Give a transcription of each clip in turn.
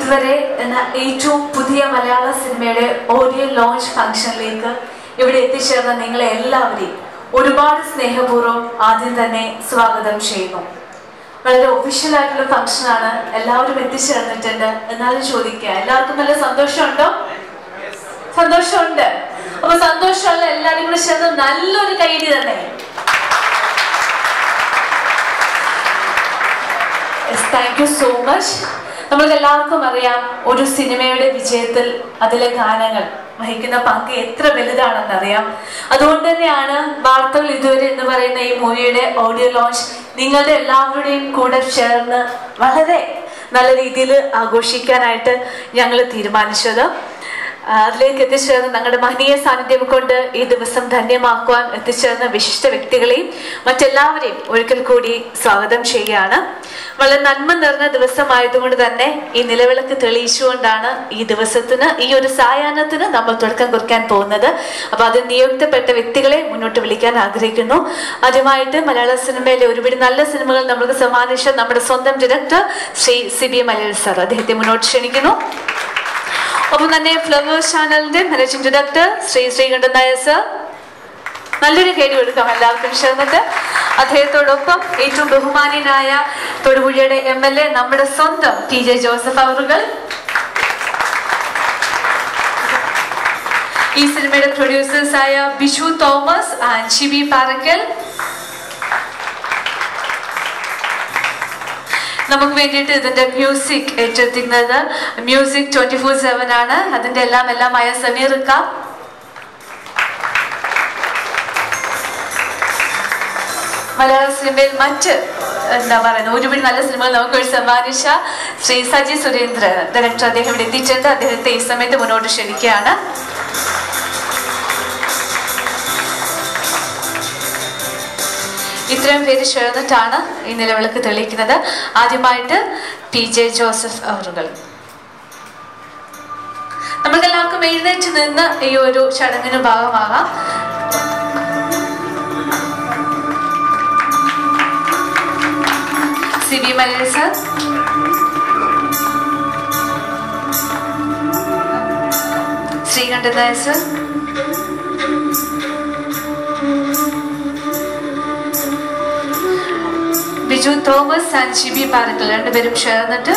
ഇതുവരെ എന്ന ഏറ്റവും പുതിയ മലയാള സിനിമയുടെ ഓഡിയോ ലോഞ്ച് ഫംഗ്ഷനിലേക്ക് ഇവിടെ എത്തിച്ചേർന്ന നിങ്ങളെ എല്ലാവരെയും ഒരുപാട് സ്നേഹപൂർവ്വം ആദ്യം തന്നെ സ്വാഗതം ചെയ്യുന്നു. വളരെ ഒഫീഷ്യൽ ആയിട്ടുള്ള ഫംഗ്ഷനാണ്, എല്ലാവരും എത്തിച്ചേർന്നിട്ടുണ്ട്. എന്നാലും ചോദിക്കുക, എല്ലാവർക്കും നല്ല സന്തോഷമുണ്ടോ? സന്തോഷമുണ്ട്. അപ്പൊ സന്തോഷമുള്ള എല്ലാവരും കൂടെ ചേർന്ന് നല്ലൊരു കൈയടി തന്നെ. Thank you so much. നമ്മൾക്ക് എല്ലാവർക്കും അറിയാം, ഒരു സിനിമയുടെ വിജയത്തിൽ അതിലെ ഗാനങ്ങൾ വഹിക്കുന്ന പങ്ക് എത്ര വലുതാണെന്നറിയാം. അതുകൊണ്ട് തന്നെയാണ് വാർത്തകൾ ഇതുവരെ എന്ന് പറയുന്ന ഈ മൂവിയുടെ ഓഡിയോ ലോഞ്ച് നിങ്ങളുടെ എല്ലാവരുടെയും കൂടെ ചേർന്ന് വളരെ നല്ല രീതിയിൽ ആഘോഷിക്കാനായിട്ട് ഞങ്ങൾ തീരുമാനിച്ചത്. അതിലേക്ക് എത്തിച്ചേർന്ന് ഞങ്ങളുടെ മഹനീയ സാന്നിധ്യം കൊണ്ട് ഈ ദിവസം ധന്യമാക്കുവാൻ എത്തിച്ചേർന്ന വിശിഷ്ട വ്യക്തികളെയും മറ്റെല്ലാവരെയും ഒരിക്കൽ കൂടി സ്വാഗതം ചെയ്യുകയാണ്. വളരെ നന്മ നിറഞ്ഞ ദിവസമായതുകൊണ്ട് തന്നെ ഈ നിലവിളക്ക് തെളിയിച്ചുകൊണ്ടാണ് ഈ ദിവസത്തിന്, ഈ ഒരു സായാഹ്നത്തിന് നമ്മൾ തുടക്കം കുറിക്കാൻ പോകുന്നത്. അപ്പൊ അത് നിയുക്തപ്പെട്ട വ്യക്തികളെ മുന്നോട്ട് വിളിക്കാൻ ആഗ്രഹിക്കുന്നു. ആദ്യമായിട്ട് മലയാള സിനിമയിലെ ഒരുപാട് നല്ല സിനിമകൾ നമുക്ക് സമ്മാനിച്ച നമ്മുടെ സ്വന്തം director Shri CB Malayala sir, അദ്ദേഹത്തെ മുന്നോട്ട് ക്ഷണിക്കുന്നു. ഒപ്പം തന്നെ ഫ്ലവേഴ്സ് ചാനലിന്റെ managing director Shri Sreekandan Nair sir, നല്ലൊരു കൈ കൊടുക്കാം എല്ലാവർക്കും ചേർന്നിട്ട്. അദ്ദേഹത്തോടൊപ്പം ഏറ്റവും ബഹുമാനീയനായ തൊടുപുഴയുടെ MLA നമ്മുടെ സ്വന്തം TJ ജോസഫ് അവറുകൾ, ഈ സിനിമയുടെ പ്രൊഡ്യൂസേഴ്സ് ആയ ബിജു തോമസ് ആൻഡ് ഷിബി പാറക്കൽ, നമുക്ക് വേണ്ടിയിട്ട് ഇതിന്റെ മ്യൂസിക് ഏറ്റെടുത്തിരുന്നത് മ്യൂസിക് 24/7 ആണ്. അതിന്റെ എല്ലാമായ സമീർക്ക, മലയാള സിനിമയിൽ മറ്റ് ഒരുപാട് നല്ല സിനിമകൾ നമുക്ക് സമ്മാനിച്ച ശ്രീ സജി സുരേന്ദ്രൻ ഡയറക്ടർ, അദ്ദേഹം ഇവിടെ എത്തിയിട്ടുണ്ട്. അദ്ദേഹത്തെ ഈ സമയത്ത് മുന്നോട്ട് ക്ഷണിക്കുകയാണ്. ഇത്രയും പേര് ചേർന്നിട്ടാണ് ഈ നിലവിളക്ക് തെളിയിക്കുന്നത്. ആദ്യമായിട്ട് PJ ജോസഫ് അവറുകൾ. നമുക്കെല്ലാവർക്കും എഴുന്നേറ്റ് നിന്ന് ഈ ഒരു ചടങ്ങിന് ഭാഗമാകാം. CB Malayala sir, Sreekandan Nair sir, Biju Thomas and Shibi Parakkal രണ്ടുപേരും ചേർന്നിട്ട്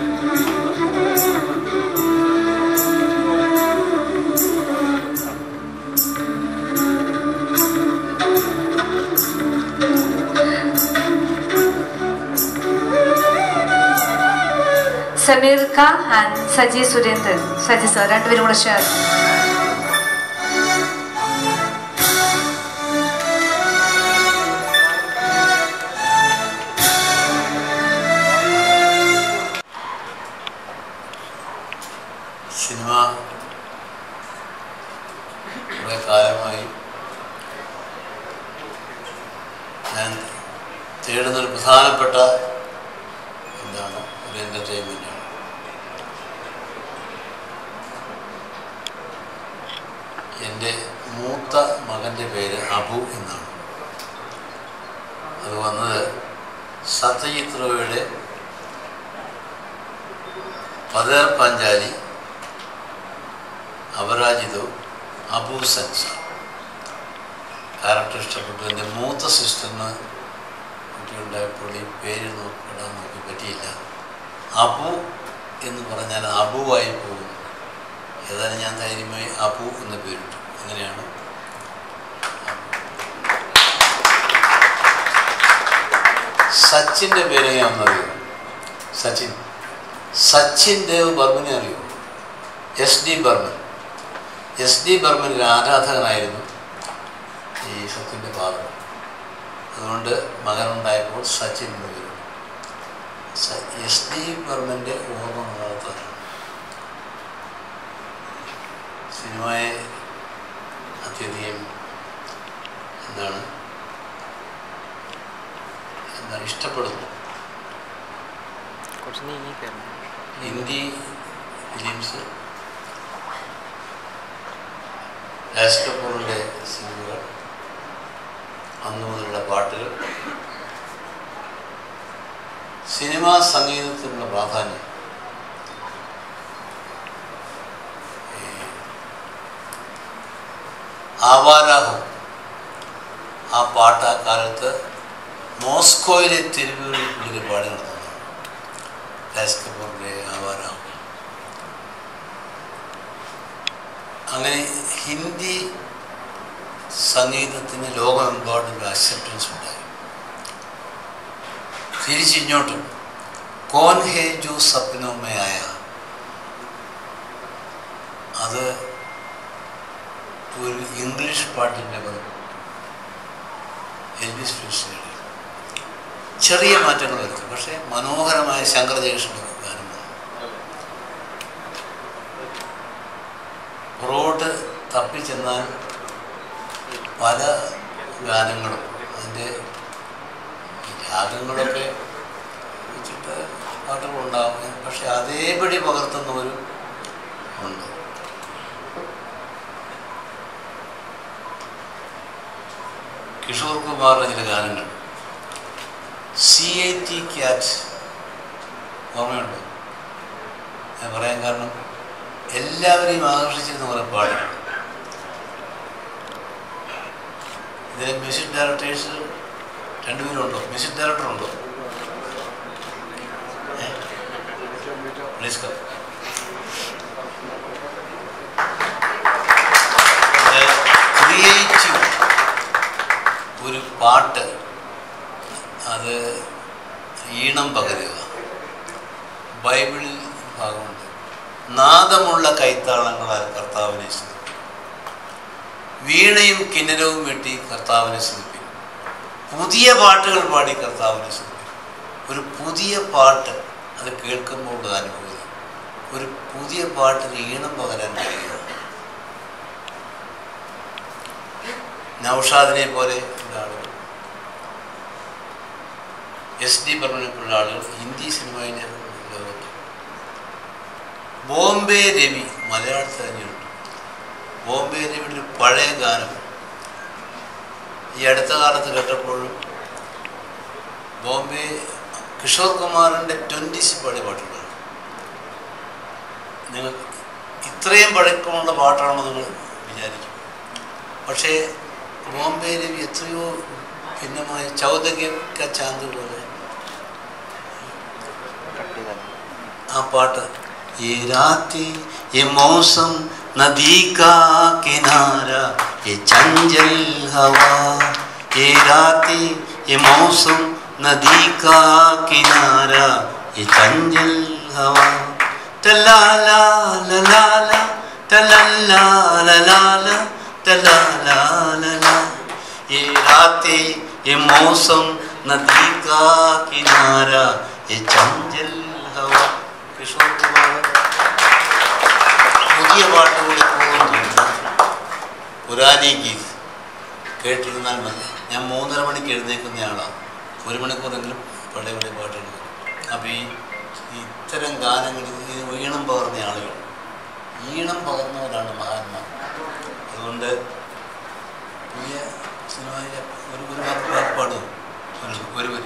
സമീർക്ക ആൻഡ് സജി സുരേന്ദ്രൻ, സജി സർ രണ്ടുപേരും കൂടെ ചേർന്ന് സിനിമ കുറേ കാലമായി ഞാൻ തേടുന്നൊരു പ്രധാനപ്പെട്ട ഒരു എൻ്റർടൈൻമെൻറ്റാണ്. എൻ്റെ മൂത്ത മകൻ്റെ പേര് അബു എന്നാണ്. അത് വന്നത് സത്യജിത് റോയുടെ പതേർ പാഞ്ചാലി അപരാജിതോ അബു സൻസ ക്യാരക്ടർ ഇഷ്ടപ്പെട്ടു. എൻ്റെ മൂത്ത സിസ്റ്ററിന് കുട്ടിയുണ്ടായപ്പോൾ ഈ പേര് ഇടാൻ നോക്കി പറ്റിയില്ല. അബു എന്ന് പറഞ്ഞാൽ അബുവായി പോകുന്നു. ഏതായാലും ഞാൻ ധൈര്യമായി അബു എന്ന് പേരിട്ടു. അങ്ങനെയാണ് സച്ചിൻ്റെ പേര് ഞാൻ ഒന്നറിയോ? സച്ചിൻ ദേവ് ബർമനെ അറിയോ? SD ബർമൻ. SD ബർമനിൽ ആരാധകനായിരുന്നു ഈ സച്ചിൻ്റെ ഫാദർ. അതുകൊണ്ട് മകനുണ്ടായപ്പോൾ സച്ചിൻ എന്ന് പേര്. SD ബർമൻ്റെ ഓർമ്മ നിലനിർത്താൻ സിനിമയെ അത്യധികം ഇഷ്ടപ്പെടുന്നു. ഹിന്ദി ഫിലിംസ്, രാജ് കപൂറിൻ്റെ സിനിമകൾ, അന്നു മുതലുള്ള പാട്ടുകൾ, സിനിമാ സംഗീതത്തിനുള്ള പ്രാധാന്യം ആവാരാഹം. ആ പാട്ട് ആ കാലത്ത് മോസ്കോയിലെ തെരുവുകളിൽ പുള്ളിക്ക് പാടി നടത്തുന്നതാണ്. രാജ് കപൂറിൻ്റെ ആവാരാഹം. അങ്ങനെ ഹിന്ദി സംഗീതത്തിന് ലോകമെമ്പാടും ഒരു അക്സെപ്റ്റൻസ് ഉണ്ടായി. തിരിച്ചിങ്ങോട്ടും കോൻ ഹേ ജോ സപ്നോ മേ ആയ, അത് ഒരു ഇംഗ്ലീഷ് പാട്ടിൻ്റെ എൽവിസ് പ്രിസ്ലിയുടെ ചെറിയ മാറ്റങ്ങൾ വരുത്തും. പക്ഷേ മനോഹരമായ ശങ്കർ ജയകൃഷ്ണൻ്റെ ഗാനം. റോഡ് തപ്പിച്ചെന്നാൽ പല ഗാനങ്ങളും അതിൻ്റെ രാഗങ്ങളൊക്കെ വെച്ചിട്ട് പാട്ടുകളുണ്ടാകും. പക്ഷെ അതേപടി പകർത്തുന്നവരും ഉണ്ട്. കിഷോർ കുമാറിൻ്റെ ചില ഗാനങ്ങൾ, CAT ക്യാറ്റ്, ഓർമ്മയുണ്ട്? ഞാൻ പറയാൻ കാരണം എല്ലാവരെയും ആകർഷിച്ചിരുന്ന കുറേ പാട്ടുകൾ. ഇതിലെ മ്യൂസിക് ഡയറക്ടേഴ്സ് രണ്ടുപേരുണ്ടോ? മ്യൂസിക് ഡയറക്ടർ ഉണ്ടോ? Please come. ക്രിയേറ്റീവ് ഒരു പാട്ട്, അത് ഈണം പകരുക. ബൈബിളിൽ ഭാഗമുണ്ട്, നാദമുള്ള കൈത്താളങ്ങളാൽ കർത്താവിനെ സ്തുതിക്കും, വീണയും കിന്നരവും വെട്ടി കർത്താവിനെ സ്തുതിക്കും, പുതിയ പാട്ടുകൾ പാടി കർത്താവിനെ സ്തുതിക്കും. ഒരു പുതിയ പാട്ട് അത് കേൾക്കുമ്പോൾ ഉള്ള അനുഭൂതി, ഒരു പുതിയ പാട്ടിന് ഈണം പകരാൻ കഴിയുക. നൗഷാദിനെ പോലെ ഉള്ള ആളുകൾ, SD ബർമനെപ്പോലുള്ള ആളുകൾ ഹിന്ദി സിനിമയിലെ ലോകത്ത്. ബോംബെ രവി മലയാളത്തിൽ തന്നെയുണ്ട്. ബോംബെ രവിയുടെ ഒരു പഴയ ഗാനം ഈ അടുത്ത കാലത്ത് കേട്ടപ്പോഴും ബോംബെ കിഷോർ കുമാറിൻ്റെ 20s പാടിയ പാട്ടുകളാണ്. നിങ്ങൾ ഇത്രയും പഴക്കമുള്ള പാട്ടാണെന്ന് നിങ്ങൾ വിചാരിക്കും. പക്ഷേ ബോംബെ രവി എത്രയോ ഭിന്നമായ ചൗദഗ്യ ചാന്ത് പോലെ ആ പാട്ട്, ये रातें ये मौसम नदी का किनारा ये चंचल हवा, ये रातें ये मौसम नदी का किनारा ये चंचल हवा, तला ला ला ला ला तला ला ला ला ला तला ला ला ला, ये रातें ये मौसम नदी का किनारा ये चंचल हवा. കിഷോർ കുമാർ പുതിയ പാട്ടുകൾ എപ്പോഴും തോന്നുന്നു. പുരാനി ഗീത് കേട്ടിരുന്നാൽ മതി. ഞാൻ 3:30 മണിക്ക് എഴുന്നേക്കുന്നയാളാണ്. 1 മണിക്കൂറെങ്കിലും പഴയ പഴയ പാട്ടുകൾ. അപ്പോൾ ഈ ഇത്തരം ഗാനങ്ങൾ ഈണം പകർന്ന ആളുകൾ, ഈണം പകർന്നവരാണ് മഹാന്മാർ. അതുകൊണ്ട് പുതിയ സിനിമയിലെ ഒരു പാടും ഒരു വരി.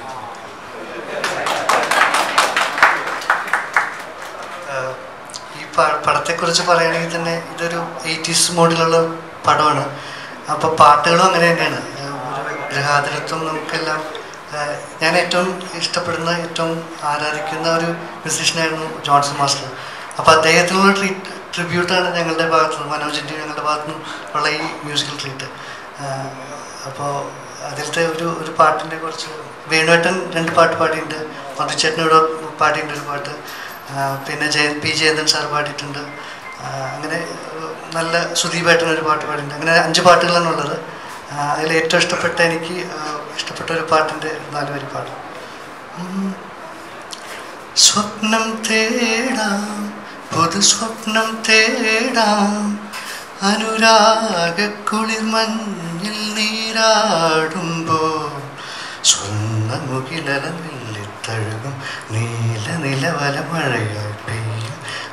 ഈ പടത്തെക്കുറിച്ച് പറയുകയാണെങ്കിൽ തന്നെ ഇതൊരു 80s മോഡിലുള്ള പടമാണ്. അപ്പോൾ പാട്ടുകളും അങ്ങനെ തന്നെയാണ്. ഒരു ഗ്രഹാതുരത്വം നമുക്കെല്ലാം. ഞാൻ ഏറ്റവും ഇഷ്ടപ്പെടുന്ന, ഏറ്റവും ആരാധിക്കുന്ന ഒരു മ്യൂസീഷ്യനായിരുന്നു ജോൺസൺ മാസ്റ്റർ. അപ്പോൾ അദ്ദേഹത്തിനുള്ള ട്രിബ്യൂട്ടാണ് ഞങ്ങളുടെ ഭാഗത്തുനിന്ന്, മനോജിൻ്റെയും ഞങ്ങളുടെ ഭാഗത്തുനിന്നും ഉള്ള ഈ മ്യൂസിക്കൽ ട്രീറ്റ്. അപ്പോൾ അതിലത്തെ ഒരു പാട്ടിൻ്റെ കുറച്ച്, വേണുവേട്ടൻ 2 പാട്ട് പാടിയിട്ടുണ്ട്, മധുചേട്ടനോട് പാടിയിട്ടുണ്ട് ഒരു പാട്ട്, പിന്നെ P. ജയന്തൻ സാർ പാടിയിട്ടുണ്ട്. അങ്ങനെ നല്ല സുദീപായിട്ടൻ ഒരു പാട്ട് പാടിയിട്ടുണ്ട്. അങ്ങനെ 5 പാട്ടുകളാണ് ഉള്ളത്. അതിൽ ഏറ്റവും എനിക്ക് ഇഷ്ടപ്പെട്ട ഒരു പാട്ടിൻ്റെ 4 വരി പാടും. സ്വപ്നം തേടാം, പുതു സ്വപ്നം തേടാം, അനുരാഗ കുളിർ മഞ്ഞിൽ നീരാടുമ്പോൾ സ്വർണ്ണമുകിലമില്ലിത്തഴുകും നീല നിലവല മഴയായി പെയ്യും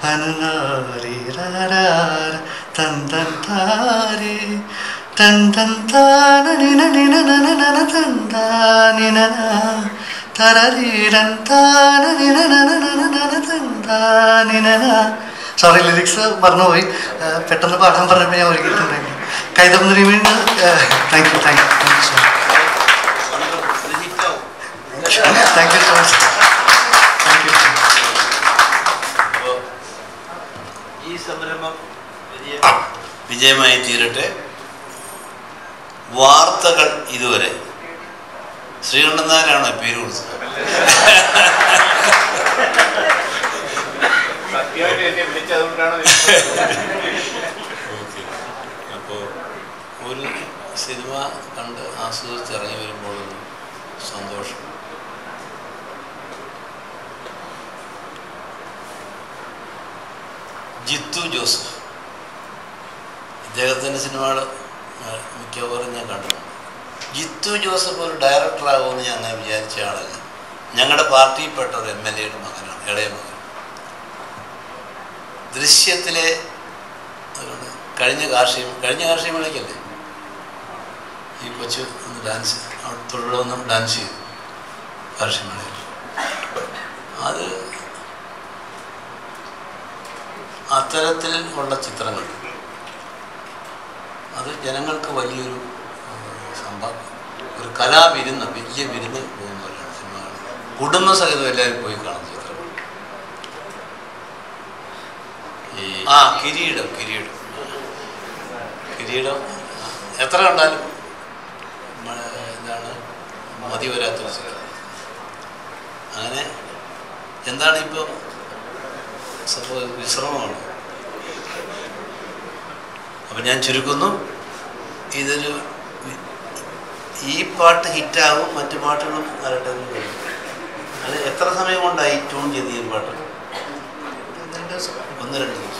അനുനാരീരാര തൻ തൻ താരേ തൻ തൻ താന നിന നിന നന നന തൻ താനിന തരരീരൻ താന നിന നന നന നന തൻ താനിന. സോറി, ലിറിക്സ് മറന്നുപോയി. പെട്ടെന്ന് പാടാൻ പറഞ്ഞപ്പോൾ ഞാൻ ഒരുക്കിയിട്ടുണ്ടെങ്കിൽ കൈതമുന്നരി വീണ്ടും thank you so much. Thank you so much. Thank you. ഈ സംരംഭം വിജയമായി തീരട്ടെ. വാർത്തകൾ ഇതുവരെ ശ്രീകണ്ഠൻ നായരാണോ പേര് കൊടുത്തത്? അപ്പോൾ ഒരു സിനിമ കണ്ട് ആസ്വദിച്ചിറങ്ങി വരുമ്പോഴൊരു സന്തോഷം. ജിത്തു ജോസഫ്, ഇദ്ദേഹത്തിൻ്റെ സിനിമകൾ മിക്കവാറും ഞാൻ കണ്ടിട്ടുണ്ട്. ജിത്തു ജോസഫ് ഒരു ഡയറക്ടറാകുമെന്ന് ഞാൻ അങ്ങനെ വിചാരിച്ച ആളല്ല. ഞങ്ങളുടെ പാർട്ടിയിൽപ്പെട്ട ഒരു MLA യുടെ മകനാണ്, ഇളയ മകൻ. ദൃശ്യത്തിലെ കഴിഞ്ഞ കാർഷിക മേളയ്ക്കല്ലേ ഈ കൊച്ചു ഒന്ന് ഡാൻസ് തുടർന്ന് ഡാൻസ് ചെയ്തു കാർഷിക മേളയിൽ. അത് അത്തരത്തിൽ ഉള്ള ചിത്രങ്ങൾ അത് ജനങ്ങൾക്ക് വലിയൊരു ഒരു കലാവിരുന്ന്, വലിയ വിരുന്ന് പോകുന്നവരാണ് സിനിമകൾ. കുടുംബസഹിതം എല്ലാവരും പോയി കാണുന്ന ചിത്രം. ഈ കിരീടം എത്ര കണ്ടാലും എന്താണ് മതി വരാത്തൊരു ചിത്രം. അങ്ങനെ എന്താണ് ഇപ്പോൾ വിശ്രമമാണ്. അപ്പം ഞാൻ ചുരുക്കുന്നു, ഇതൊരു ഈ പാട്ട് ഹിറ്റാകും, മറ്റു പാട്ടുകളും വരട്ടെ. അത് എത്ര സമയം കൊണ്ടായി ട്യൂൺ ചെയ്ത് ഈ പാട്ട്? 1-2 ദിവസം.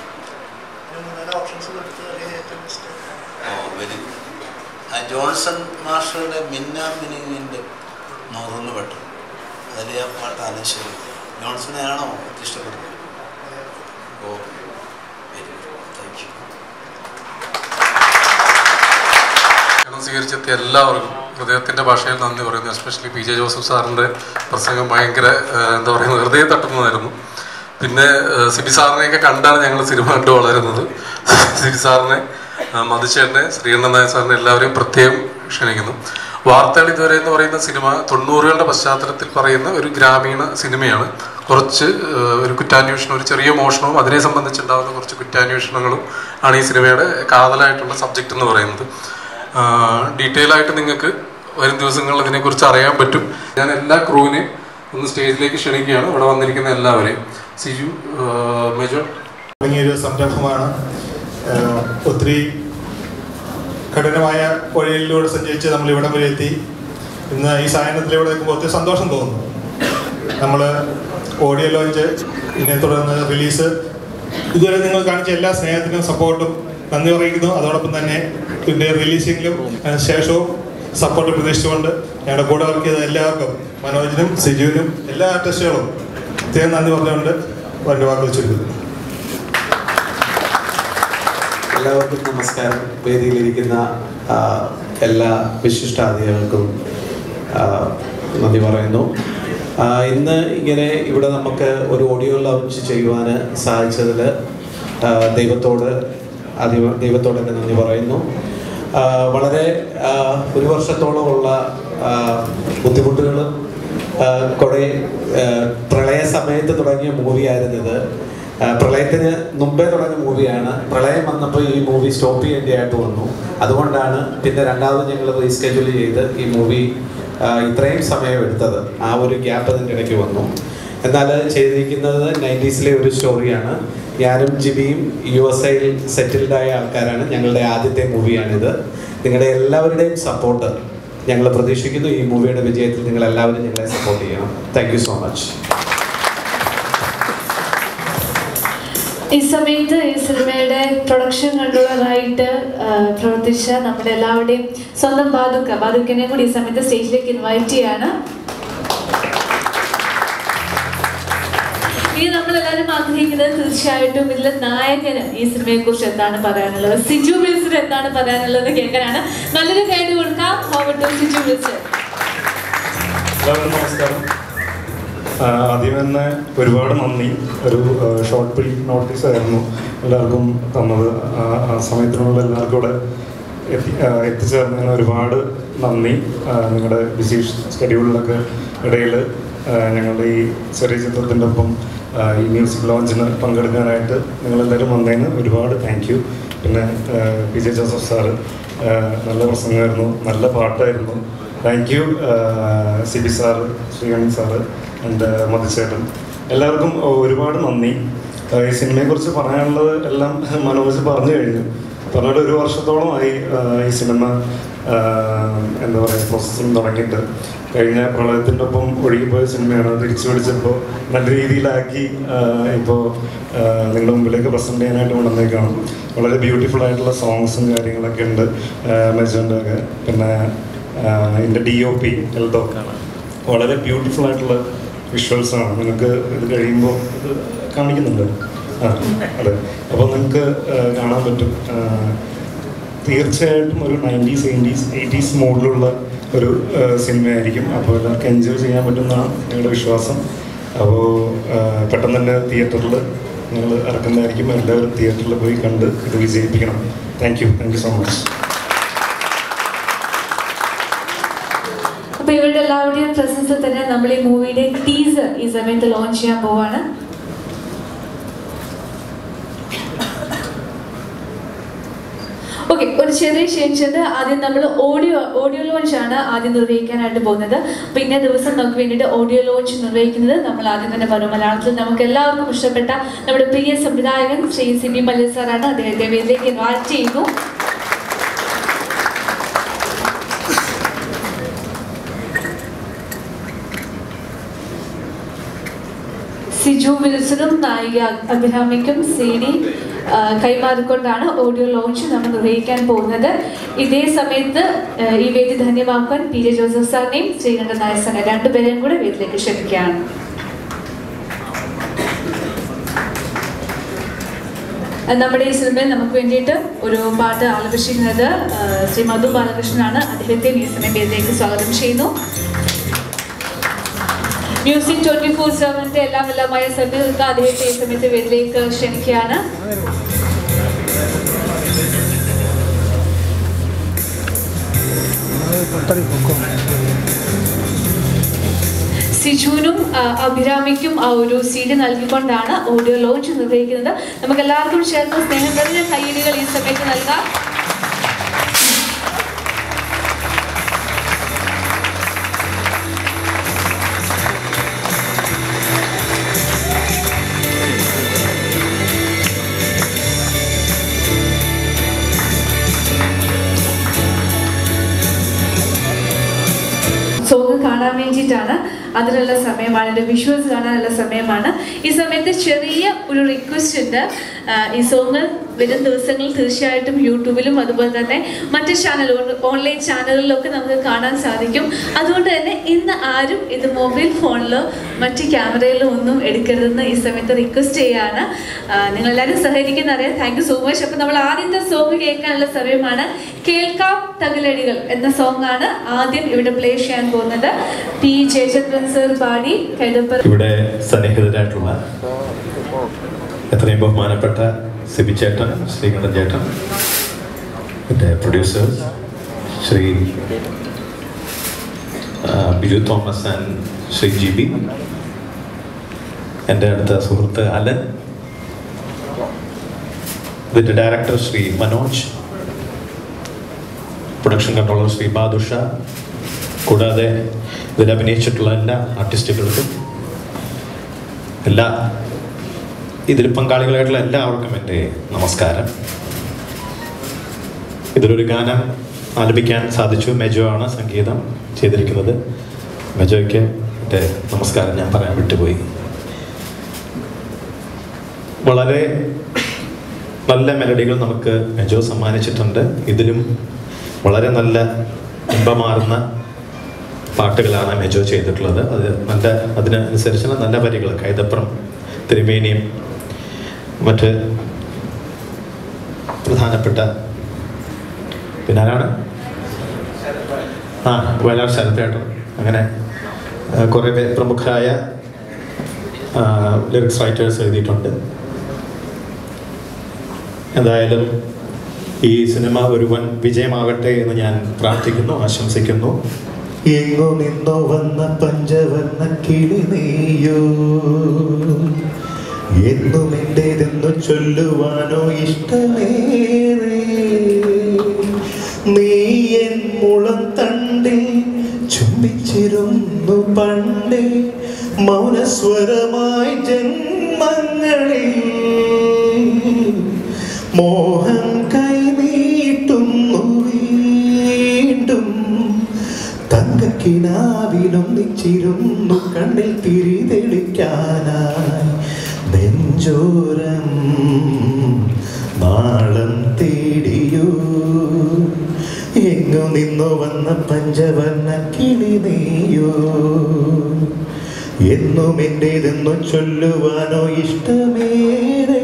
Very good. ആ ജോൺസൺ മാസ്റ്ററുടെ മിന്നാമിനിങ്ങിൻ്റെ നുറുന്ന് പെട്ടു. അതിൽ ആ പാട്ട് അനശ്വരം. ജോൺസണെയാണോ ഇഷ്ടപ്പെടുന്നത്? Oh very good, thank you. സ്വീകരിച്ചെത്തിയ എല്ലാവർക്കും ഹൃദയത്തിൻ്റെ ഭാഷയിൽ നന്ദി പറയുന്നു. എസ്പെഷ്യലി PJ ജോസഫ് സാറിൻ്റെ പ്രസംഗം ഭയങ്കര എന്താ പറയുന്നത്, ഹൃദയം തട്ടുന്നതായിരുന്നു. പിന്നെ സിബി സാറിനെയൊക്കെ കണ്ടാണ് ഞങ്ങൾ സിനിമ കണ്ട് വളരുന്നത്. സിബി സാറിനെ, മധുചേട്ടനെ, ശ്രീകണ്ഠൻ നായർ സാറിനെ എല്ലാവരെയും പ്രത്യേകം ക്ഷണിക്കുന്നു. വാർത്തകൾ ഇതുവരെ എന്ന് പറയുന്ന സിനിമ 90കളുടെ പശ്ചാത്തലത്തിൽ പറയുന്ന ഒരു ഗ്രാമീണ സിനിമയാണ്. കുറച്ച് ഒരു കുറ്റാന്വേഷണം, ഒരു ചെറിയ മോഷണവും അതിനെ സംബന്ധിച്ചുണ്ടാകുന്ന കുറച്ച് കുറ്റാന്വേഷണങ്ങളും ആണ് ഈ സിനിമയുടെ കാതലായിട്ടുള്ള സബ്ജക്റ്റ് എന്ന് പറയുന്നത്. ഡീറ്റെയിൽ ആയിട്ട് നിങ്ങൾക്ക് വരും ദിവസങ്ങളിൽ ഇതിനെക്കുറിച്ച് അറിയാൻ പറ്റും. ഞാൻ എല്ലാ ക്രൂവിനെയും ഒന്ന് സ്റ്റേജിലേക്ക് ക്ഷണിക്കുകയാണ്, ഇവിടെ വന്നിരിക്കുന്ന എല്ലാവരെയും. സിജു മേജർ തുടങ്ങിയൊരു സംരംഭമാണ്. ഒത്തിരി കഠിനമായ വഴികളിലൂടെ സഞ്ചരിച്ച് നമ്മൾ ഇവിടം വരെ എത്തി. ഇന്ന് ഈ സായനത്തിലൂടെ നിൽക്കുമ്പോൾ ഒത്തിരി സന്തോഷം തോന്നുന്നു. നമ്മൾ ഓഡിയോ ലോഞ്ച്, ഇതിനെ തുടർന്ന് റിലീസ്, ഇതുവരെ നിങ്ങൾ കാണിച്ച എല്ലാ സ്നേഹത്തിനും സപ്പോർട്ടും നന്ദി അറിയിക്കുന്നു. അതോടൊപ്പം തന്നെ ഇതിൻ്റെ റിലീസിങ്ങിലും ശേഷവും സപ്പോർട്ട് പ്രതീക്ഷിച്ചുകൊണ്ട് ഞങ്ങളുടെ കൂടെ വർക്ക് ചെയ്ത എല്ലാവർക്കും, മനോജിനും സിജുവിനും എല്ലാ ആർട്ടിസ്റ്റുകളും പ്രത്യേകം നന്ദി പറഞ്ഞുകൊണ്ട് എൻ്റെ വാക്കുകൾ ചുരുക്കുന്നു. എല്ലാവർക്കും നമസ്കാരം. വേദിയിലിരിക്കുന്ന എല്ലാ വിശിഷ്ടാതിഥികൾക്കും നന്ദി പറയുന്നു. ഇന്ന് ഇങ്ങനെ ഇവിടെ നമുക്ക് ഒരു ഓഡിയോ ലോഞ്ച് ചെയ്യുവാൻ സാധിച്ചതിൽ ദൈവത്തോട് തന്നെ നന്ദി പറയുന്നു. വളരെ ഒരു വർഷത്തോളമുള്ള ബുദ്ധിമുട്ടുകളും കുറേ പ്രളയ സമയത്ത് തുടങ്ങിയ മൂവിയായിരുന്നത്. പ്രളയത്തിന് മുമ്പേ തുടങ്ങിയ മൂവിയാണ്. പ്രളയം വന്നപ്പോൾ ഈ മൂവി സ്റ്റോപ്പ് ചെയ്യേണ്ടതായിട്ട് വന്നു. അതുകൊണ്ടാണ് പിന്നെ രണ്ടാമത് ഞങ്ങൾ റീസ്കെഡ്യൂൾ ചെയ്ത് ഈ മൂവി ഇത്രയും സമയം എടുത്തത്. ആ ഒരു ഗ്യാപ്പ് അതിൻ്റെ ഇടയ്ക്ക് വന്നു. എന്നാൽ ചെയ്തിരിക്കുന്നത് 90s ഒരു സ്റ്റോറിയാണ്. ഞാനും ജിബിയും USA-യിൽ സെറ്റിൽഡായ ആൾക്കാരാണ്. ഞങ്ങളുടെ ആദ്യത്തെ മൂവിയാണിത്. നിങ്ങളുടെ എല്ലാവരുടെയും സപ്പോർട്ട് ഞങ്ങൾ പ്രതീക്ഷിക്കുന്നു. ഈ മൂവിയുടെ വിജയത്തിൽ നിങ്ങൾ എല്ലാവരും ഞങ്ങളെ സപ്പോർട്ട് ചെയ്യണം. Thank you so much. ഈ സമയത്ത് ഈ സിനിമയുടെ പ്രൊഡക്ഷൻ കൺട്രോളറായിട്ട് പ്രവർത്തിച്ച നമ്മുടെ എല്ലാവരുടെയും സ്വന്തം ബാദുക്കനെ കൂടി ഈ സമയത്ത് സ്റ്റേജിലേക്ക് ഇൻവൈറ്റ് ചെയ്യാണ്. ഇനി നമ്മളെല്ലാവരും ആഗ്രഹിക്കുന്നത് തീർച്ചയായിട്ടും ഇതിലെ നായകന് ഈ സിനിമയെ കുറിച്ച് എന്താണ് പറയാനുള്ളത്, സിജു വിൽസൺ എന്താണ് പറയാനുള്ളത് കേൾക്കാനാണ്. നല്ലൊരു ഗൈഡ് കൊടുക്കാം. സിജു വിൽസൺ. എല്ലാവർക്കും നമസ്കാരം. ആദ്യം തന്നെ ഒരുപാട് നന്ദി. ഒരു ഷോർട്ട് ഫിലിം നോട്ടീസ് ആയിരുന്നു എല്ലാവർക്കും തന്നത്. ആ സമയത്തിനുള്ള എല്ലാവർക്കും കൂടെ എത്തിച്ചേർന്നതിന് ഒരുപാട് നന്ദി. നിങ്ങളുടെ ബിസി ഷെഡ്യൂളിലൊക്കെ ഇടയിൽ ഞങ്ങളുടെ ഈ ചെറിയ ചിത്രത്തിൻ്റെ ഒപ്പം ഈ മ്യൂസിക് ലോഞ്ചിന് പങ്കെടുക്കാനായിട്ട് നിങ്ങളെല്ലാവരും വന്നതിന് ഒരുപാട് താങ്ക് യു. പിന്നെ PJ ജോസഫ് സാറ് നല്ല പ്രസംഗമായിരുന്നു, നല്ല പാട്ടായിരുന്നു. Thank you. CB sir, Sreekandan sir, എൻ്റെ മധുചേട്ടൻ, എല്ലാവർക്കും ഒരുപാട് നന്ദി. ഈ സിനിമയെക്കുറിച്ച് പറയാനുള്ളത് എല്ലാം മനോജ് പറഞ്ഞു കഴിഞ്ഞു. പറഞ്ഞിട്ട് 1 വർഷത്തോളമായി ഈ സിനിമ എന്താ പറയുക പ്രോസസ്സിങ് തുടങ്ങിയിട്ട്. കഴിഞ്ഞ പ്രളയത്തിൻ്റെ ഒപ്പം ഒഴുകിപ്പോയ സിനിമയാണ്. തിരിച്ചു പിടിച്ചപ്പോൾ നല്ല രീതിയിലാക്കി ഇപ്പോൾ നിങ്ങളുടെ മുമ്പിലേക്ക് പ്രസൻറ്റ് ചെയ്യാനായിട്ട് കൊണ്ടുവന്നേക്കാണ്. വളരെ ബ്യൂട്ടിഫുൾ ആയിട്ടുള്ള സോങ്സും കാര്യങ്ങളൊക്കെ ഉണ്ട് മെജോൻ്റെ ഒക്കെ. പിന്നെ എൻ്റെ DOP എൽദോ വളരെ ബ്യൂട്ടിഫുൾ ആയിട്ടുള്ള വിഷ്വൽസാണ്. നിങ്ങൾക്ക് ഇത് കഴിയുമ്പോൾ ഇത് കാണിക്കുന്നുണ്ട്. അതെ, അപ്പോൾ നിങ്ങൾക്ക് കാണാൻ പറ്റും. തീർച്ചയായിട്ടും ഒരു 90s, 80s മോഡിലുള്ള ഒരു സിനിമയായിരിക്കും. അപ്പോൾ എല്ലാവർക്കും എൻജോയ് ചെയ്യാൻ പറ്റുമെന്നാണ് ഞങ്ങളുടെ വിശ്വാസം. അപ്പോൾ പെട്ടെന്ന് തന്നെ തിയേറ്ററിൽ ഞങ്ങൾ ഇറക്കുന്നതായിരിക്കും. എല്ലാവരും തിയേറ്ററിൽ പോയി കണ്ട് ഇത് വിജയിപ്പിക്കണം. Thank you so much. അപ്പോൾ ഇവരുടെ എല്ലാവരുടെയും പ്രസൻസിൽ തന്നെ നമ്മൾ ഈ മൂവിയുടെ ടീസർ ഈ സമയത്ത് ലോഞ്ച് ചെയ്യാൻ പോവാണ്. ഓക്കെ, ഒരു ചെറിയ ചേഞ്ച് ഉണ്ട്. ആദ്യം നമ്മൾ ഓഡിയോ ലോഞ്ച് ആണ് ആദ്യം നിർവഹിക്കാനായിട്ട് പോകുന്നത്. പിന്നെ ദിവസം നമുക്ക് വേണ്ടിയിട്ട് ഓഡിയോ ലോഞ്ച് നിർവഹിക്കുന്നത് നമ്മൾ ആദ്യം തന്നെ പറഞ്ഞു. മലയാളത്തിൽ നമുക്ക് എല്ലാവർക്കും ഇഷ്ടപ്പെട്ട നമ്മുടെ പ്രിയ സംവിധായകൻ ശ്രീ CB മല്ലി സാറാണ്. അദ്ദേഹത്തെ വേദിയിലേക്ക് ഇൻവൈറ്റ് ചെയ്യുന്നു. സിജു വിൽസനും നായിക അഭിരാമിക്കും CD കൈമാറിക്കൊണ്ടാണ് ഓഡിയോ ലോഞ്ച് നമ്മൾ നിർവഹിക്കാൻ പോകുന്നത്. ഇതേ സമയത്ത് ഈ വേദി ധന്യമാക്കാൻ PJ ജോസഫ് സാറിനെയും ശ്രീകണ്ഠൻ നായർ സാറിനെ രണ്ടുപേരെയും കൂടെ വേദിയിലേക്ക് ക്ഷണിക്കുകയാണ്. നമ്മുടെ ഈ സിനിമയിൽ നമുക്ക് വേണ്ടിയിട്ട് ഒരു പാട്ട് ആലപിച്ചിരിക്കുന്നത് ശ്രീ മധു ബാലകൃഷ്ണനാണ്. അദ്ദേഹത്തെ ഈ സമയം വേദിയിലേക്ക് സ്വാഗതം ചെയ്യുന്നു. മ്യൂസിക് 24/7 എല്ലാമായ സഭ്യർക്ക് അദ്ദേഹത്തെ ഈ സമയത്ത് വേദിയിലേക്ക് ക്ഷണിക്കുകയാണ്. സിജുവിനും അഭിരാമിക്കും ആ ഒരു CD നൽകിക്കൊണ്ടാണ് ഓഡിയോ ലോഞ്ച് നിർവഹിക്കുന്നത്. നമുക്ക് എല്ലാവർക്കും ചേർന്ന് സ്നേഹം നിറഞ്ഞ കയ്യടികൾ ഈ സമയത്ത് നൽകാം. സോങ് കാണാൻ വേണ്ടിയിട്ടാണ്, അതിനുള്ള സമയമാണ്, എൻ്റെ വിഷ്വൽസ് കാണാനുള്ള സമയമാണ്. ഈ സമയത്ത് ചെറിയ ഒരു റിക്വസ്റ്റ് ഉണ്ട്. ഈ സോങ് വരും ദിവസങ്ങളിൽ തീർച്ചയായിട്ടും യൂട്യൂബിലും അതുപോലെ തന്നെ മറ്റ് ഓൺലൈൻ ചാനലുകളിലൊക്കെ നമുക്ക് കാണാൻ സാധിക്കും. അതുകൊണ്ട് തന്നെ ഇന്ന് ആരും ഇത് മൊബൈൽ ഫോണിലോ മറ്റ് ക്യാമറയിലോ ഒന്നും എടുക്കരുതെന്ന് ഈ സമയത്ത് റിക്വസ്റ്റ് ചെയ്യുകയാണ്. നിങ്ങളെല്ലാവരും സഹകരിക്കുന്നറിയാം. Thank you so much. അപ്പം നമ്മൾ ആദ്യത്തെ സോങ് കേൾക്കാനുള്ള സമയമാണ്. കേൾക്കാം തകിലടികൾ എന്ന സോങ് ആണ് ആദ്യം ഇവിടെ പ്ലേ ചെയ്യാൻ പോകുന്നത്. PJ ജയചന്ദ്രൻ സർ പാടി കൈതപ്പുറ. ഇവിടെ സന്നിഹിതരായിട്ടുള്ള എത്രയും ബഹുമാനപ്പെട്ട CB ചേട്ടൻ, ശ്രീകണ്ഠൻ ചേട്ടൻ, എൻ്റെ producers Shri Biju Thomas and Shri GB, എൻ്റെ അടുത്ത സുഹൃത്ത് അലൻ, ഇതിൻ്റെ director Shri Manoj, production controller Shri Badusha, കൂടാതെ ഇതിൽ അഭിനയിച്ചിട്ടുള്ള എല്ലാ ആർട്ടിസ്റ്റുകൾക്കും, ഇതിൽ പങ്കാളികളായിട്ടുള്ള എല്ലാവർക്കും എൻ്റെ നമസ്കാരം. ഇതിലൊരു ഗാനം ആലപിക്കാൻ സാധിച്ചു. മെജോ ആണ് സംഗീതം ചെയ്തിരിക്കുന്നത്. മെജോയ്ക്ക് എൻ്റെ നമസ്കാരം ഞാൻ പറയാൻ വിട്ടുപോയി. വളരെ നല്ല മെലഡികൾ നമുക്ക് മെജോ സമ്മാനിച്ചിട്ടുണ്ട്. ഇതിലും വളരെ നല്ല ഇമ്പമാർന്ന പാട്ടുകളാണ് മെജോ ചെയ്തിട്ടുള്ളത്. അതിനനുസരിച്ചുള്ള നല്ല വരികൾ, കൈതപ്പുറം, തിരുമേനിയും മറ്റ് പ്രധാനപ്പെട്ട പിന്നെ ആരാണ് വയലാർ ശരത്തേട്ടൻ, അങ്ങനെ കുറേ പ്രമുഖരായ ലിറിക്സ് റൈറ്റേഴ്സ് എഴുതിയിട്ടുണ്ട്. എന്തായാലും ഈ സിനിമ ഒരു വൻ വിജയമാകട്ടെ എന്ന് ഞാൻ പ്രാർത്ഥിക്കുന്നു, ആശംസിക്കുന്നു. എങ്ങോ നിന്നോ വന്ന പഞ്ചവർണ്ണ കിളി നീയോ, എന്നും എൻ്റേതെന്നു ചൊല്ലുവാനോ ഇഷ്ടമേറെ. നീ എൻ മുളം തണ്ടിൽ ചുംബിച്ചിരുന്നു പണ്ടേ, മൗനസ്വരമായി ജന്മങ്ങളിൽ മോഹം കൈനീട്ടുന്നു വീണ്ടും. തങ്കക്കിനാവിലൊന്നിച്ചിരുന്നു കണ്ണിൽ തിരി തെളിക്കാനായി, നെഞ്ചോരം നാളം തേടിയോ, എങ്ങോ നിന്നോ വന്ന പഞ്ചവർണ്ണ കിളി നീയോ, എന്നും എൻ്റേതെന്നു ചൊല്ലുവാനോ ഇഷ്ടമേറെ.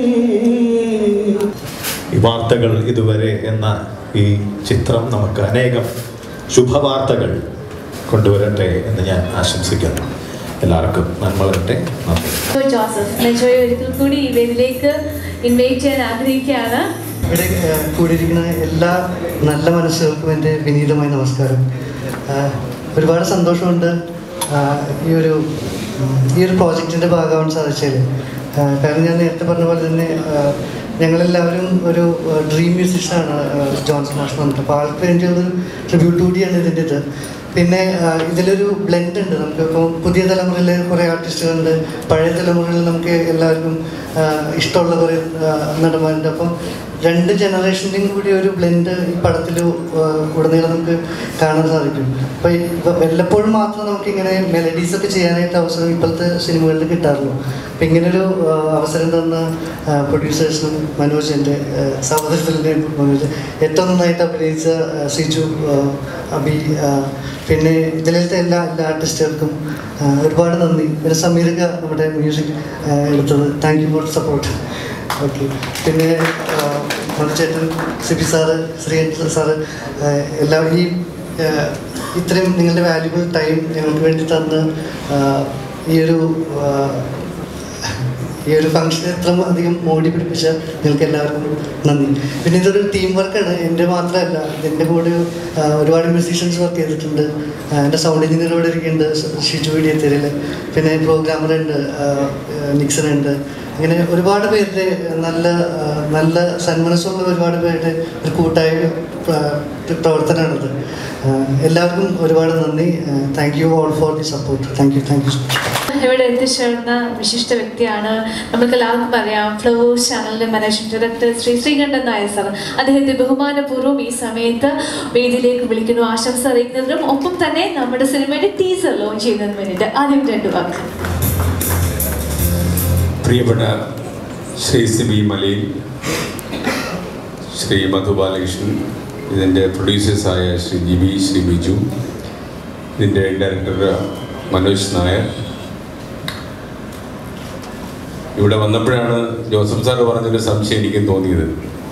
ഈ വാർത്തകൾ ഇതുവരെ എന്ന ഈ ചിത്രം നമുക്ക് അനേകം ശുഭവാർത്തകൾ കൊണ്ടുവരട്ടെ എന്ന് ഞാൻ ആശംസിക്കുന്നു. എല്ലാവർക്കും നന്മ വരട്ടെ. നന്ദി. ജോസഫ് മെജോയെ ഒരിക്കൽ കൂടി ഈ വേദിയിലേക്ക് ഇൻവൈറ്റ് ചെയ്യാൻ ആഗ്രഹിക്കുകയാണ്. ഇവിടെ കൂടിയിരിക്കുന്ന എല്ലാ നല്ല മനസ്സുകൾക്കും എൻ്റെ വിനീതമായ നമസ്കാരം. ഒരുപാട് സന്തോഷമുണ്ട് ഈ ഒരു പ്രോജക്റ്റിൻ്റെ ഭാഗമാവാൻ സാധിച്ചതിൽ. കാരണം ഞാൻ നേരത്തെ പറഞ്ഞ പോലെ തന്നെ ഞങ്ങളെല്ലാവരും ഒരു ഡ്രീം മ്യൂസിഷ്യനാണ് ജോൺസൺ മാഷ് വന്നിട്ട്. അപ്പോൾ ആൾക്ക് വേണ്ടിയുള്ളൊരു ട്രിബ്യൂട്ട് കൂടിയാണ് ഇതിൻ്റെ ഇത്. പിന്നെ ഇതിലൊരു ബ്ലെൻഡ് ഉണ്ട്. നമുക്കിപ്പോൾ പുതിയ തലമുറയിൽ കുറേ ആർട്ടിസ്റ്റുകളുണ്ട്, പഴയ തലമുറയിൽ നമുക്ക് എല്ലാവർക്കും ഇഷ്ടമുള്ള കുറേ നടന്മാരുണ്ട്. അപ്പം രണ്ട് ജനറേഷൻ്റെയും കൂടി ഒരു ബ്ലെൻഡ് ഈ പടത്തിൽ ഉടനീളം നമുക്ക് കാണാൻ സാധിക്കും. അപ്പോൾ വല്ലപ്പോഴും മാത്രം നമുക്കിങ്ങനെ മെലഡീസൊക്കെ ചെയ്യാനായിട്ട് അവസരം ഇപ്പോഴത്തെ സിനിമകളിൽ കിട്ടാറുള്ളൂ. അപ്പം ഇങ്ങനൊരു അവസരം തന്ന പ്രൊഡ്യൂസേഴ്സിനും മനോജ്, എൻ്റെ സഹോദരത്തിൻ്റെയും മനോജ്, ഏറ്റവും നന്നായിട്ട് അഭിനയിച്ച സിജു, അബി, പിന്നെ ഇതിലത്തെ എല്ലാ ആർട്ടിസ്റ്റുകൾക്കും ഒരുപാട് നന്ദി. പിന്നെ സമീരക നമ്മുടെ മ്യൂസിക് എടുത്തത്, thank you for support. Okay. പിന്നെ മനുചേട്ടൻ, സിബി സാറ്, ശ്രീകണ്ഠൻ സാറ്, എല്ലാവരും ഇത്രയും നിങ്ങളുടെ വാല്യുബിൾ ടൈം ഞങ്ങൾക്ക് വേണ്ടി തന്ന് ഈ ഒരു ഫംഗ്ഷൻ എത്ര അധികം മോടി പിടിപ്പിച്ച നിങ്ങൾക്ക് എല്ലാവർക്കും നന്ദി. പിന്നെ ഇതൊരു ടീം വർക്കാണ്, എൻ്റെ മാത്രമല്ല. എൻ്റെ കൂടെ ഒരുപാട് മ്യൂസീഷ്യൻസ് വർക്ക് ചെയ്തിട്ടുണ്ട്. എൻ്റെ സൗണ്ട് എഞ്ചിനീയർ ഇവിടെ ഇരിക്കുന്നുണ്ട്, ഷിജു വീഡിയത്തേരിൽ. പിന്നെ പ്രോഗ്രാമറുണ്ട്, നിക്സനുണ്ട്. അങ്ങനെ ഒരുപാട് പേരുടെ നല്ല സന്മനസ്സുള്ള ഒരുപാട് പേരുടെ ഒരു കൂട്ടായ പ്രവർത്തനമാണിത്. എല്ലാവർക്കും ഒരുപാട് നന്ദി. Thank you all for the support. Thank you so much. ഇവിടെ എത്തിച്ചേർന്ന വിശിഷ്ട വ്യക്തിയാണ്, നമുക്ക് എല്ലാവർക്കും അറിയാം, ഫ്ലവേഴ്സ് ചാനലിന്റെ managing director Shri Sreekandan Nair sir. അദ്ദേഹത്തെ ബഹുമാനപൂർവ്വം ഈ സമയത്ത് വേദിയിലേക്ക് വിളിക്കുന്നു, ആശംസ അറിയിക്കുന്നതിനും ഒപ്പം തന്നെ നമ്മുടെ സിനിമയുടെ ടീസർ ലോഞ്ച് ചെയ്യുന്നതിന് വേണ്ടിയിട്ട് ആദ്യം 2 വാക്ക്. പ്രിയപ്പെട്ട ശ്രീ സിബി മലയിൽ, ശ്രീ മധു ബാലകൃഷ്ണൻ, ഇതിൻ്റെ പ്രൊഡ്യൂസേഴ്സായ ശ്രീ ജിബി, ശ്രീ ബിജു, ഇതിൻ്റെ ഡയറക്ടർ മനോജ് നായർ. ഇവിടെ വന്നപ്പോഴാണ് ജോസഫ് സാറ് പറഞ്ഞൊരു സംശയം എനിക്കും തോന്നിയത്.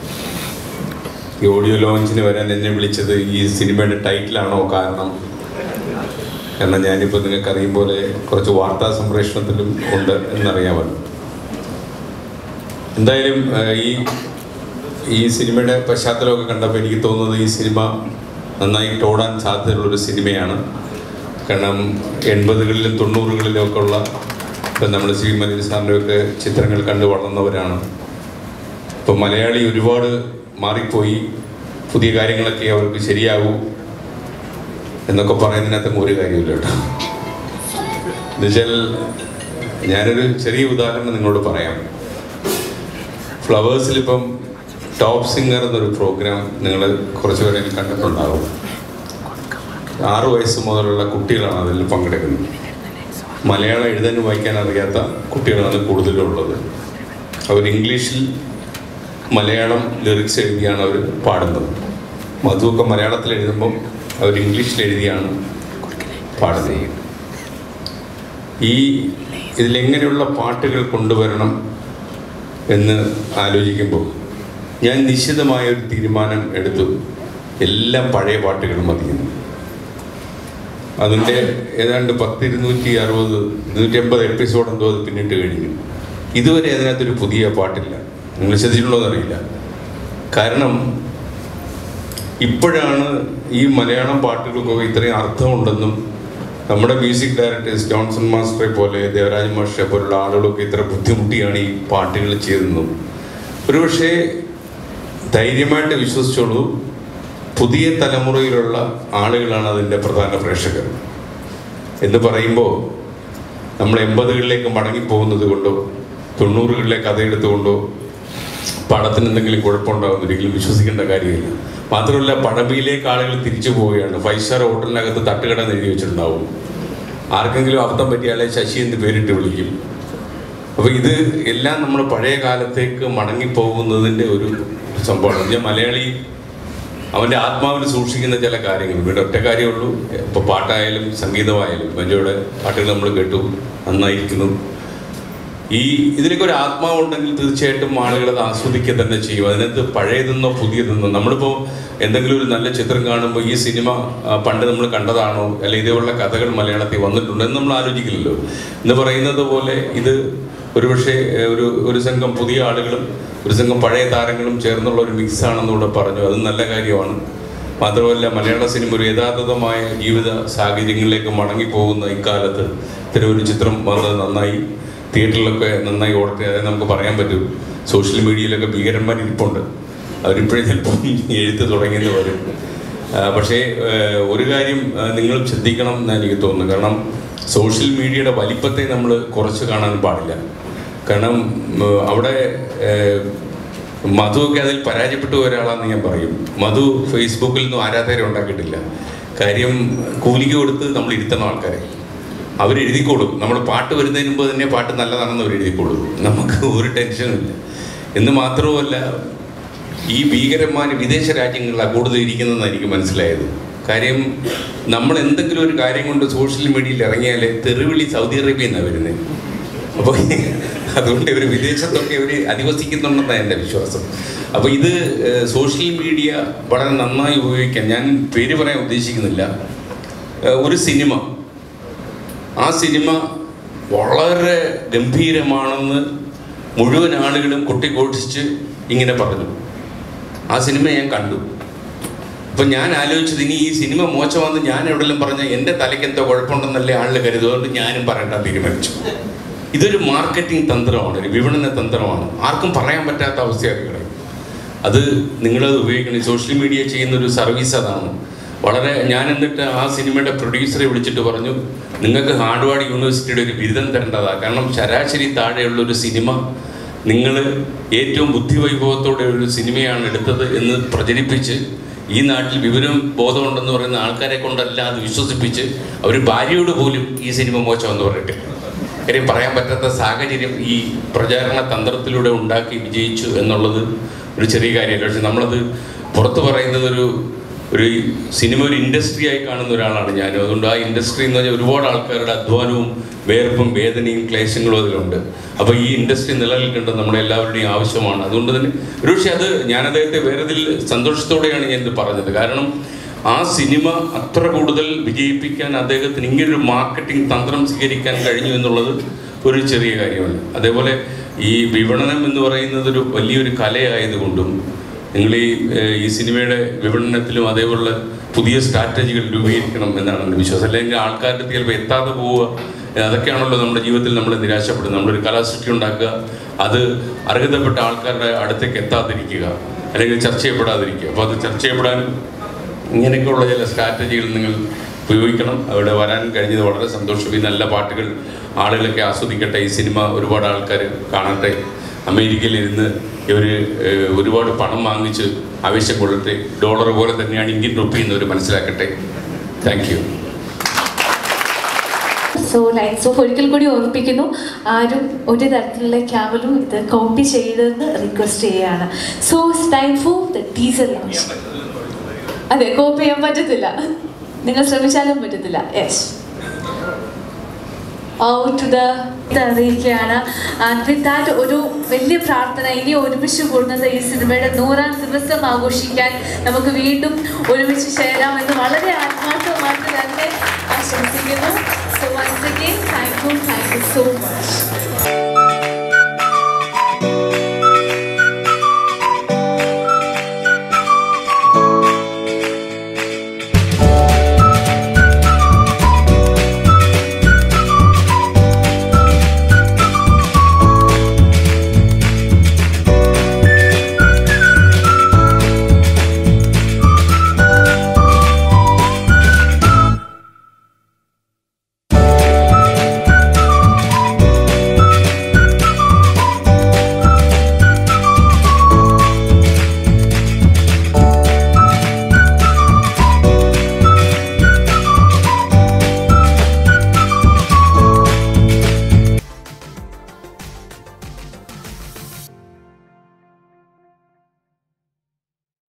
ഈ ഓഡിയോ ലോഞ്ചിന് വരാൻ എന്നെ വിളിച്ചത് ഈ സിനിമയുടെ ടൈറ്റിലാണോ കാരണം? കാരണം ഞാനിപ്പോൾ നിങ്ങൾക്ക് അറിയും പോലെ കുറച്ച് വാർത്താ സംപ്രേഷണത്തിലും ഉണ്ട് എന്നറിയാമല്ലോ. എന്തായാലും ഈ സിനിമയുടെ പശ്ചാത്തലമൊക്കെ കണ്ടപ്പോൾ എനിക്ക് തോന്നുന്നത് ഈ സിനിമ നന്നായിട്ട് ഓടാൻ സാധ്യതയുള്ളൊരു സിനിമയാണ്. കാരണം 80കളിലും 90കളിലും ഒക്കെ ഉള്ള, ഇപ്പം നമ്മൾ ശ്രീ മനോജ് സാറിൻ്റെയൊക്കെ ചിത്രങ്ങൾ കണ്ടു വളർന്നവരാണ്. ഇപ്പം മലയാളി ഒരുപാട് മാറിപ്പോയി, പുതിയ കാര്യങ്ങളൊക്കെ അവർക്ക് ശരിയാകൂ എന്നൊക്കെ പറയുന്നതിനകത്തും ഒരു കാര്യമില്ല കേട്ടോ. എന്നുവെച്ചാൽ ഞാനൊരു ചെറിയ ഉദാഹരണം നിങ്ങളോട് പറയാം. ഫ്ലവേഴ്സിലിപ്പം ടോപ്പ് സിംഗർ എന്നൊരു പ്രോഗ്രാം നിങ്ങൾ കുറച്ച് പേരെ കണ്ടിട്ടുണ്ടാകും. 6 വയസ്സ് മുതലുള്ള കുട്ടികളാണ് അതിൽ പങ്കെടുക്കുന്നത്. മലയാളം എഴുതാനും വായിക്കാൻ അറിയാത്ത കുട്ടികളാണ് കൂടുതലുള്ളത്. അവർ ഇംഗ്ലീഷിൽ മലയാളം ലിറിക്സ് എഴുതിയാണ് അവർ പാടുന്നത്. മധുവൊക്കെ മലയാളത്തിൽ എഴുതുമ്പം അവർ ഇംഗ്ലീഷിൽ എഴുതിയാണ് പാടുന്നത്. ഇതിലെങ്ങനെയുള്ള പാട്ടുകൾ കൊണ്ടുവരണം എന്ന് ആലോചിക്കുമ്പോൾ ഞാൻ നിശ്ചിതമായൊരു തീരുമാനം എടുത്തു, എല്ലാം പഴയ പാട്ടുകൾ മതിയെന്ന്. അതിൻ്റെ ഏതാണ്ട് 260-280 എപ്പിസോഡ് എന്തോ അത് പിന്നിട്ട് കഴിഞ്ഞു. ഇതുവരെ അതിനകത്തൊരു പുതിയ പാട്ടില്ല. നിങ്ങൾ ശ്രദ്ധിച്ചിട്ടുണ്ടോയെന്നറിയില്ല. കാരണം ഇപ്പോഴാണ് ഈ മലയാളം പാട്ടുകൾക്കൊക്കെ ഇത്രയും അർത്ഥമുണ്ടെന്നും നമ്മുടെ മ്യൂസിക് ഡയറക്ടേഴ്സ് ജോൺസൺ മാസ്റ്ററെ പോലെ ദേവരാജ് മാസ്റ്ററെ പോലുള്ള ആളുകളൊക്കെ ഇത്ര ബുദ്ധിമുട്ടിയാണ് ഈ പാട്ടുകൾ ചെയ്തതെന്നും ഒരുപക്ഷെ ധൈര്യമായിട്ട് വിശ്വസിച്ചോളൂ, പുതിയ തലമുറയിലുള്ള ആളുകളാണ് അതിൻ്റെ പ്രധാന പ്രേക്ഷകർ എന്ന് പറയുമ്പോൾ നമ്മൾ 80കളിലേക്ക് മടങ്ങിപ്പോകുന്നത് കൊണ്ടോ 90കളിലെ കഥയെടുത്തുകൊണ്ടോ പടത്തിന് എന്തെങ്കിലും കുഴപ്പമുണ്ടാകുന്ന ഒരിക്കലും വിശ്വസിക്കേണ്ട കാര്യമില്ല. മാത്രമല്ല, പടവിയിലേക്ക് ആളുകൾ തിരിച്ചു പോവുകയാണ്. 5 സ്റ്റാർ ഹോട്ടലിനകത്ത് തട്ടുകട എഴുതി വെച്ചിട്ടുണ്ടാവും. ആർക്കെങ്കിലും അബദ്ധം പറ്റിയാലേ ശശി എന്ന് പേരിട്ട് വിളിക്കും. അപ്പോൾ ഇത് എല്ലാം നമ്മൾ പഴയ കാലത്തേക്ക് മടങ്ങിപ്പോകുന്നതിൻ്റെ ഒരു സംഭവമാണ്. ഞാൻ മലയാളി അവൻ്റെ ആത്മാവിൽ സൂക്ഷിക്കുന്ന ചില കാര്യങ്ങൾ. ഇവിടെ ഒറ്റ കാര്യമുള്ളൂ, ഇപ്പോൾ പാട്ടായാലും സംഗീതമായാലും മഞ്ജുയുടെ പാട്ടുകൾ നമ്മൾ കേട്ടു, നന്നായിരിക്കുന്നു. ഇതിനൊക്കെ ഒരു ആത്മാവുണ്ടെങ്കിൽ തീർച്ചയായിട്ടും ആളുകൾ അത് ആസ്വദിക്കുക തന്നെ ചെയ്യും. അതിനകത്ത് പഴയതെന്നോ പുതിയതെന്നോ, നമ്മളിപ്പോൾ എന്തെങ്കിലും ഒരു നല്ല ചിത്രം കാണുമ്പോൾ ഈ സിനിമ പണ്ട് നമ്മൾ കണ്ടതാണോ, അല്ലെങ്കിൽ ഇതേപോലുള്ള കഥകൾ മലയാളത്തിൽ വന്നിട്ടുണ്ടോ എന്ന് നമ്മൾ ആലോചിക്കില്ലല്ലോ. എന്ന് പറയുന്നത് പോലെ ഇത് ഒരുപക്ഷെ ഒരു സംഘം പുതിയ ആളുകളും ഒരു സംഘം പഴയ താരങ്ങളും ചേർന്നുള്ള ഒരു മിക്സാണെന്നൂടെ പറഞ്ഞു. അത് നല്ല കാര്യമാണ്. മാത്രമല്ല, മലയാള സിനിമ ഒരു യഥാർത്ഥമായ ജീവിത സാഹചര്യങ്ങളിലേക്ക് മടങ്ങിപ്പോകുന്ന ഇക്കാലത്ത് ഇത്തരം ഒരു ചിത്രം വന്നത് നന്നായി. തിയേറ്ററിലൊക്കെ നന്നായി ഓടട്ടെ. അതായത് നമുക്ക് പറയാൻ പറ്റും, സോഷ്യൽ മീഡിയയിലൊക്കെ ഭീകരന്മാർ ഇരിപ്പുണ്ട്, അവരിപ്പോഴും ചിലപ്പോൾ എഴുത്ത് തുടങ്ങിയെന്ന് വരും. പക്ഷേ ഒരു കാര്യം നിങ്ങൾ ശ്രദ്ധിക്കണം എന്ന് എനിക്ക് തോന്നുന്നു. കാരണം സോഷ്യൽ മീഡിയയുടെ വലിപ്പത്തെ നമ്മൾ കുറച്ച് കാണാൻ പാടില്ല. കാരണം അവിടെ മധുവൊക്കെ അതിൽ പരാജയപ്പെട്ടു ഒരാളാണെന്ന് ഞാൻ പറയും. മധു ഫേസ്ബുക്കിൽ നിന്നും ആരാധകരെ ഉണ്ടാക്കിയിട്ടില്ല. കാര്യം കൂലിക്ക് കൊടുത്ത് നമ്മൾ ഇരുത്തണം ആൾക്കാരെ. അവരെഴുതിക്കോളും. നമ്മൾ പാട്ട് വരുന്നതിന് മുമ്പ് തന്നെ പാട്ട് നല്ലതാണെന്ന് അവരെഴുതിക്കോളും. നമുക്ക് ഒരു ടെൻഷനുമില്ല. എന്ന് മാത്രവുമല്ല, ഈ ഭീകരന്മാർ വിദേശ രാജ്യങ്ങളിലാണ് കൂടുതൽ ഇരിക്കുന്നതെന്ന് എനിക്ക് മനസ്സിലായത്. കാര്യം നമ്മൾ എന്തെങ്കിലും ഒരു കാര്യം കൊണ്ട് സോഷ്യൽ മീഡിയയിൽ ഇറങ്ങിയാൽ തെറിവിളി സൗദി അറേബ്യയിൽ നിന്നാണ് വരുന്നത്. അപ്പോൾ അതുകൊണ്ട് ഇവർ വിദേശത്തൊക്കെ ഇവർ അധിവസിക്കുന്നുണ്ടെന്നാണ് എൻ്റെ വിശ്വാസം. അപ്പോൾ ഇത് സോഷ്യൽ മീഡിയ വളരെ നന്നായി ഉപയോഗിക്കാൻ, ഞാൻ പേര് പറയാൻ ഉദ്ദേശിക്കുന്നില്ല, ഒരു സിനിമ, ആ സിനിമ വളരെ ഗംഭീരമാണെന്ന് മുഴുവൻ ആളുകളും കൊട്ടിഘോഷിച്ച് ഇങ്ങനെ പറഞ്ഞു. ആ സിനിമ ഞാൻ കണ്ടു. അപ്പം ഞാൻ ആലോചിച്ചത്, ഇനി ഈ സിനിമ മോശമാണെന്ന് ഞാൻ എവിടെയെല്ലാം പറഞ്ഞാൽ എൻ്റെ തലയ്ക്ക് എന്തോ കുഴപ്പമുണ്ടെന്നല്ലേ ആളുകൾ കരുതുകൊണ്ട് ഞാനും പറയണ്ട തീരുമാനിച്ചു. ഇതൊരു മാർക്കറ്റിംഗ് തന്ത്രമാണ്, ഒരു വിപണന തന്ത്രമാണ്. ആർക്കും പറയാൻ പറ്റാത്ത അവസ്ഥയാണ്. അത് നിങ്ങളത് ഉപയോഗിക്കണം. സോഷ്യൽ മീഡിയ ചെയ്യുന്നൊരു സർവീസ് അതാണ്. ഞാൻ എന്നിട്ട് ആ സിനിമയുടെ പ്രൊഡ്യൂസറെ വിളിച്ചിട്ട് പറഞ്ഞു, നിങ്ങൾക്ക് ഹാർഡ്വാർഡ് യൂണിവേഴ്സിറ്റിയുടെ ഒരു ബിരുദം തരേണ്ടതാണ്. കാരണം ശരാശരി താഴെയുള്ളൊരു സിനിമ നിങ്ങൾ ഏറ്റവും ബുദ്ധിവൈഭവത്തോടെ ഒരു സിനിമയാണ് എടുത്തത് എന്ന് പ്രചരിപ്പിച്ച് ഈ നാട്ടിൽ വിവരം ബോധമുണ്ടെന്ന് പറയുന്ന ആൾക്കാരെ കൊണ്ടല്ല അത് വിശ്വസിപ്പിച്ച് അവർ ഭാര്യയോട് പോലും ഈ സിനിമ മോശമെന്ന് പറയട്ടെ. കാര്യം പറയാൻ പറ്റാത്ത സാഹചര്യം ഈ പ്രചാരണ തന്ത്രത്തിലൂടെ ഉണ്ടാക്കി വിജയിച്ചു എന്നുള്ളത് ഒരു ചെറിയ കാര്യമല്ല. പക്ഷെ നമ്മളത് പുറത്ത് പറയുന്നത് ഒരു സിനിമ ഒരു ഇൻഡസ്ട്രി ആയി കാണുന്ന ഒരാളാണ് ഞാനും. അതുകൊണ്ട് ആ ഇൻഡസ്ട്രി എന്ന് പറഞ്ഞാൽ ഒരുപാട് ആൾക്കാരുടെ അധ്വാനവും വേർപ്പും വേദനയും ക്ലേശങ്ങളും അതിലുണ്ട്. അപ്പോൾ ഈ ഇൻഡസ്ട്രി നിലനിൽക്കേണ്ടത് നമ്മുടെ എല്ലാവരുടെയും ആവശ്യമാണ്. അതുകൊണ്ട് തന്നെ ഒരുപക്ഷെ ഞാൻ അദ്ദേഹത്തെ വേറെതിൽ സന്തോഷത്തോടെയാണ് ഞാൻ ഇത് പറഞ്ഞത്. കാരണം ആ സിനിമ അത്ര കൂടുതൽ വിജയിപ്പിക്കാൻ അദ്ദേഹത്തിന് ഇങ്ങനൊരു മാർക്കറ്റിംഗ് തന്ത്രം സ്വീകരിക്കാൻ കഴിഞ്ഞു എന്നുള്ളത് ഒരു ചെറിയ കാര്യമല്ല. അതേപോലെ ഈ വിപണനം എന്ന് പറയുന്നത് ഒരു വലിയൊരു കലയായതുകൊണ്ടും നിങ്ങൾ ഈ സിനിമയുടെ വിപണനത്തിലും അതേപോലെ പുതിയ സ്ട്രാറ്റജികൾ രൂപീകരിക്കണം എന്നാണ് എൻ്റെ വിശ്വാസം. അല്ലെങ്കിൽ ആൾക്കാരുടെ ചിലപ്പോൾ എത്താതെ പോവുക, അതൊക്കെയാണല്ലോ നമ്മുടെ ജീവിതത്തിൽ നമ്മൾ നിരാശപ്പെടുന്നത്. നമ്മളൊരു കലാസൃഷ്ടി ഉണ്ടാക്കുക, അത് അർഹതപ്പെട്ട ആൾക്കാരുടെ അടുത്തേക്ക് എത്താതിരിക്കുക, അല്ലെങ്കിൽ ചർച്ച ചെയ്യപ്പെടാതിരിക്കുക. അപ്പോൾ അത് ചർച്ച ചെയ്യപ്പെടാൻ ഇങ്ങനെയൊക്കെയുള്ള ചില സ്ട്രാറ്റജികൾ നിങ്ങൾ ഉപയോഗിക്കണം. അവിടെ വരാൻ കഴിഞ്ഞത് വളരെ സന്തോഷം. ഈ നല്ല പാട്ടുകൾ ആളുകളൊക്കെ ആസ്വദിക്കട്ടെ. ഈ സിനിമ ഒരുപാട് ആൾക്കാർ കാണട്ടെ. അമേരിക്കയിലിരുന്ന് ഇവർ ഒരുപാട് പണം വാങ്ങിച്ച് ആവേശം കൊള്ളട്ടെ. ഡോളർ പോലെ തന്നെയാണ് ഇന്ത്യൻ റുപ്പി എന്നവർ മനസ്സിലാക്കട്ടെ. Thank you. ലൈൻസ് ഓഫ് ഒരിക്കൽ കൂടി ഓർമ്മിപ്പിക്കുന്നു, ആരും ഒരു തരത്തിലുള്ള ക്യാമലും ഇത് കോപ്പി ചെയ്തെന്ന് റിക്വസ്റ്റ് ചെയ്യുകയാണ്. So time for the teaser launch. അതെ, കോപ്പി ചെയ്യാൻ പറ്റത്തില്ല, നിങ്ങൾ ശ്രമിച്ചാലും പറ്റത്തില്ല. യെസ്, അറിയിക്കുകയാണ്. ആൻഡ് വിത്ത് ദാറ്റ് ഒരു വലിയ പ്രാർത്ഥന, ഇനി ഒരുമിച്ച് കൂടുന്നത് ഈ സിനിമയുടെ 100ാം ദിവസം ആഘോഷിക്കാൻ നമുക്ക് വീണ്ടും ഒരുമിച്ച് ചേരാമെന്ന് വളരെ ആത്മാർത്ഥമായിട്ട് തന്നെ ആശംസിക്കുന്നു. So once again, thank you so much.